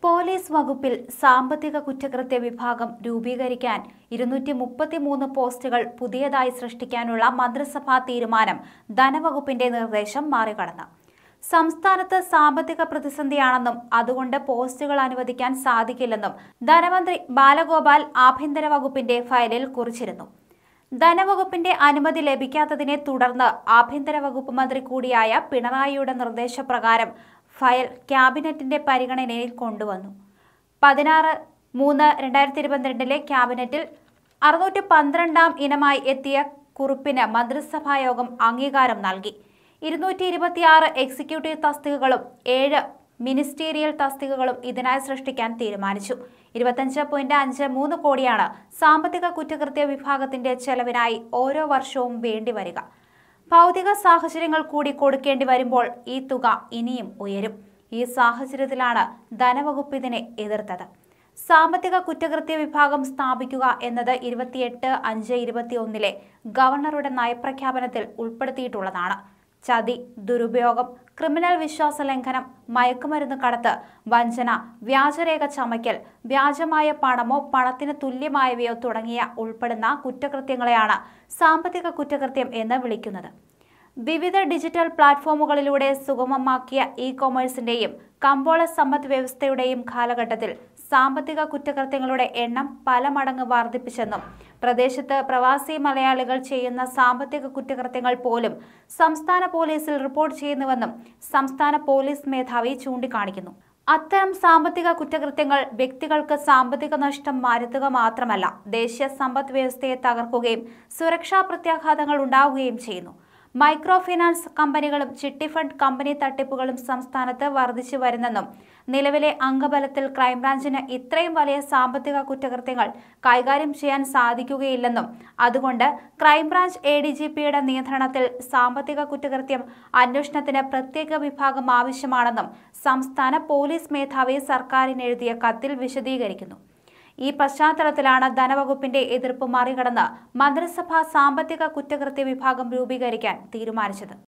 Police വകുപ്പിൽ സാമ്പത്തിക കുറ്റകൃത്യ വിഭാഗം രൂപീകരിക്കാൻ 233 പോസ്റ്റുകൾ പുതിയതായി സൃഷ്ടിക്കാനുള്ള മന്ത്രിസഭാ തീരുമാനം ധനവകുപ്പിന്റെ നിർദ്ദേശം മറികടന്നു. സംസ്ഥാനത്ത് സാമ്പത്തിക പ്രതിസന്ധിയാണെന്നും അതുകൊണ്ട് പോസ്റ്റുകൾ അനുവദിക്കാൻ സാധിക്കില്ലെന്നും ധനമന്ത്രി ബാലഗോപാൽ ആഭ്യന്തര വകുപ്പിന്റെ ഫയലിൽ കുറിച്ചിരുന്നു. ധനവകുപ്പിന്റെ അനുമതി ലഭിക്കാത്തതിനെ തുടർന്ന് ആഭ്യന്തര വകുപ്പ് മന്ത്രി കൂടിയായ പിണറായിയുടെ നിർദ്ദേശപ്രകാരം ഫയൽ ക്യാബിനറ്റിന്റെ പരിഗണനയിൽ കൊണ്ടുവന്നു. 16/3/2022 ക്യാബിനറ്റിൽ 612 ഇനമായി എത്തിയ കുറിപ്പിന് മന്ത്രിസഭായോഗം അംഗീകാരം നൽകി. 226 എക്സിക്യൂട്ടീവ് തസ്തികകളും 7 മിനിസ്റ്റീരിയൽ തസ്തികകളും ഇതിനായി സൃഷ്ടിക്കാൻ തീരുമാനിച്ചു. 25.53 കോടിയാണ് സാമ്പത്തിക കുറ്റകൃത്യ വിഭാഗത്തിന്റെ ചെലവിനായി ഓരോ വർഷവും വേണ്ടിവരിക. ഭൗതിക സാഹചര്യങ്ങൾ കൂടി കൊടുക്കേണ്ടി വരുമ്പോൾ ഈ തുക ഇനിയും ഉയരും. ഈ സാഹചര്യത്തിലാണ് ധനവകുപ്പ് ഇതിനെ എതിർത്തത്. സാമ്പത്തിക കുറ്റകൃത്യ വിഭാഗം സ്ഥാപിക്കുക എന്നത് 28/5/21 ഗവർണറുടെ നയപ്രഖ്യാപനത്തിൽ ഉൾപ്പെടുത്തിയിട്ടുള്ളതാണ്. ചതി, ദുരുപയോഗം, ക്രിമിനൽ വിശ്വാസ ലംഘനം, മയക്കുമരുന്ന് കടത്ത്, വഞ്ചന, വ്യാജരേഖ ചമയ്ക്കൽ, വ്യാജമായ പണമോ പണത്തിന് തുല്യമായവയോ തുടങ്ങിയ ഉൾപ്പെടുന്ന കുറ്റകൃത്യങ്ങളെയാണ് സാമ്പത്തിക കുറ്റകൃത്യം എന്ന് വിളിക്കുന്നത്. വിവിധ ഡിജിറ്റൽ പ്ലാറ്റ്ഫോമുകളിലൂടെ സുഗമമാക്കിയ ഇ-കൊമേഴ്സിന്റെയും കമ്പോള സമ്പദ് വ്യവസ്ഥയുടെയും കാലഘട്ടത്തിൽ സാമ്പത്തിക കുറ്റകൃത്യങ്ങളുടെ എണ്ണം പല മടങ്ങ് വർദ്ധിപ്പിച്ചെന്നും പ്രദേശത്ത് പ്രവാസി മലയാളികൾ ചെയ്യുന്ന സാമ്പത്തിക കുറ്റകൃത്യങ്ങൾ പോലും സംസ്ഥാന പോലീസിൽ റിപ്പോർട്ട് ചെയ്യുന്നുവെന്നും സംസ്ഥാന പോലീസ് മേധാവി ചൂണ്ടിക്കാണിക്കുന്നു. അത്തരം സാമ്പത്തിക കുറ്റകൃത്യങ്ങൾ വ്യക്തികൾക്ക് സാമ്പത്തിക നഷ്ടം വരുത്തുക മാത്രമല്ല, ദേശീയ സമ്പദ് വ്യവസ്ഥയെ തകർക്കുകയും സുരക്ഷാ പ്രത്യാഘാതങ്ങൾ ഉണ്ടാവുകയും ചെയ്യുന്നു. മൈക്രോ ഫിനാൻസ് കമ്പനികളും ചിട്ടി ഫണ്ട് കമ്പനി തട്ടിപ്പുകളും സംസ്ഥാനത്ത് വർദ്ധിച്ചു വരുന്നെന്നും നിലവിലെ അംഗബലത്തിൽ ക്രൈംബ്രാഞ്ചിന് ഇത്രയും വലിയ സാമ്പത്തിക കുറ്റകൃത്യങ്ങൾ കൈകാര്യം ചെയ്യാൻ സാധിക്കുകയില്ലെന്നും അതുകൊണ്ട് ക്രൈംബ്രാഞ്ച് ADGPയുടെ നിയന്ത്രണത്തിൽ സാമ്പത്തിക കുറ്റകൃത്യം അന്വേഷണത്തിന് പ്രത്യേക വിഭാഗം ആവശ്യമാണെന്നും സംസ്ഥാന പോലീസ് മേധാവി സർക്കാരിന് എഴുതിയ കത്തിൽ വിശദീകരിക്കുന്നു. ഈ പശ്ചാത്തലത്തിലാണ് ധനവകുപ്പിന്റെ എതിർപ്പ് മറികടന്ന് മന്ത്രിസഭ സാമ്പത്തിക കുറ്റകൃത്യ വിഭാഗം രൂപീകരിക്കാൻ തീരുമാനിച്ചത്.